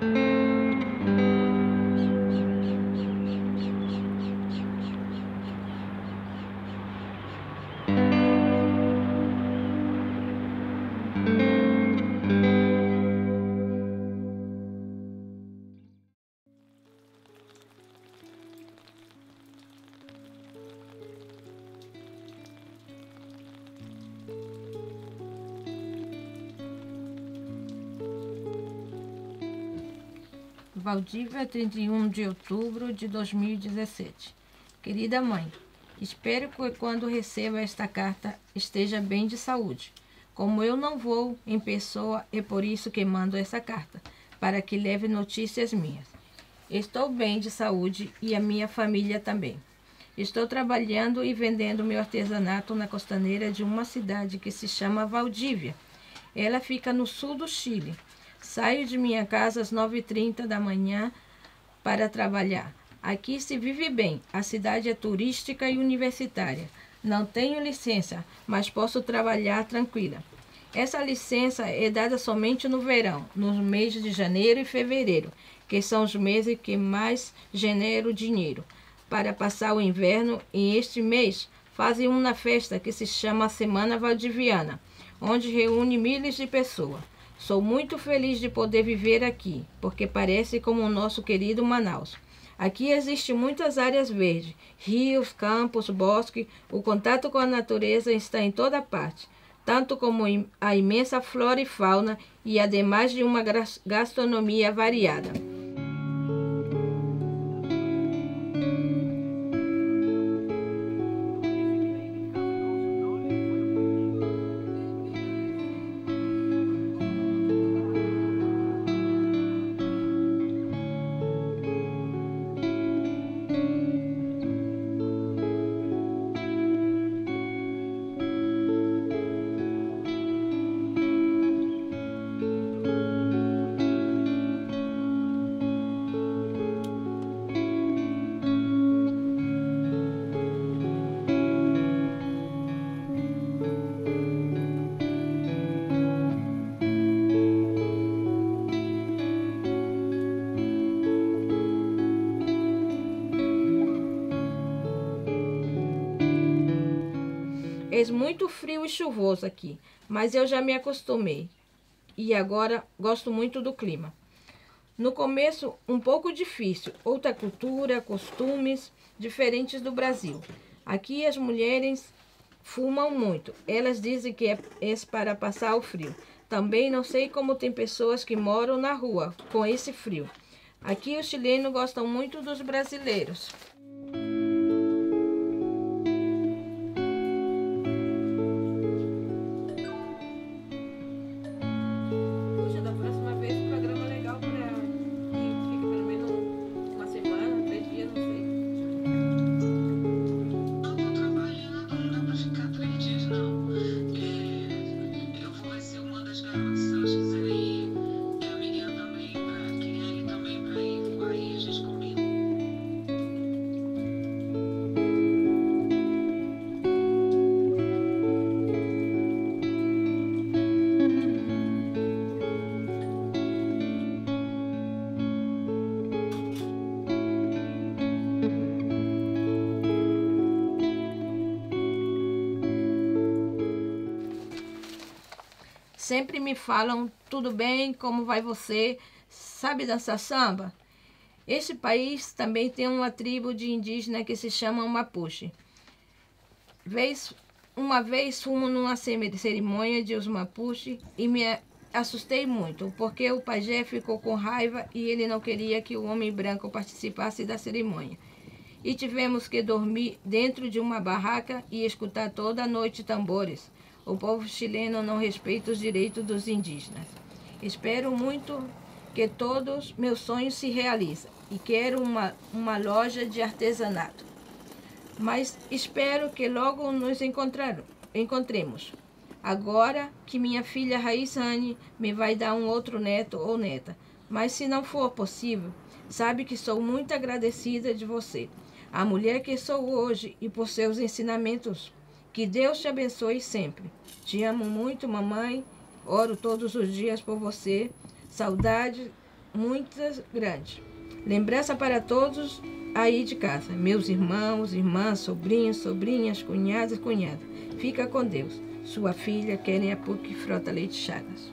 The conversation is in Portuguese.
Valdívia, 31 de outubro de 2017. Querida mãe, espero que quando receba esta carta esteja bem de saúde. Como eu não vou em pessoa, é por isso que mando essa carta, para que leve notícias minhas. Estou bem de saúde e a minha família também. Estou trabalhando e vendendo meu artesanato na costaneira de uma cidade que se chama Valdívia. Ela fica no sul do Chile. Saio de minha casa às 9h30 da manhã para trabalhar. Aqui se vive bem. A cidade é turística e universitária. Não tenho licença, mas posso trabalhar tranquila. Essa licença é dada somente no verão, nos meses de janeiro e fevereiro, que são os meses que mais generam dinheiro. Para passar o inverno, em este mês, fazem uma festa que se chama Semana Valdiviana, onde reúne milhares de pessoas. Sou muito feliz de poder viver aqui, porque parece como o nosso querido Manaus. Aqui existem muitas áreas verdes, rios, campos, bosques. O contato com a natureza está em toda parte, tanto como a imensa flora e fauna e ademais de uma gastronomia variada. É muito frio e chuvoso aqui, mas eu já me acostumei e agora gosto muito do clima. No começo, um pouco difícil, outra cultura, costumes diferentes do Brasil. Aqui as mulheres fumam muito, elas dizem que é para passar o frio. Também não sei como tem pessoas que moram na rua com esse frio. Aqui os chilenos gostam muito dos brasileiros. Sempre me falam, tudo bem, como vai você? Sabe dançar samba? Este país também tem uma tribo de indígena que se chama Mapuche. Uma vez fomos numa cerimônia de os Mapuche e me assustei muito, porque o pajé ficou com raiva e ele não queria que o homem branco participasse da cerimônia. E tivemos que dormir dentro de uma barraca e escutar toda a noite tambores. O povo chileno não respeita os direitos dos indígenas. Espero muito que todos meus sonhos se realizem e quero uma loja de artesanato. Mas espero que logo nos encontremos. Agora que minha filha Raíssane me vai dar um outro neto ou neta. Mas se não for possível, sabe que sou muito agradecida de você, a mulher que sou hoje e por seus ensinamentos. Que Deus te abençoe sempre. Te amo muito, mamãe. Oro todos os dias por você. Saudade muitas grandes. Lembrança para todos aí de casa, meus irmãos, irmãs, sobrinhos, sobrinhas, cunhados e cunhadas. Fica com Deus. Sua filha, Kênia PUC Frota Leite Chagas.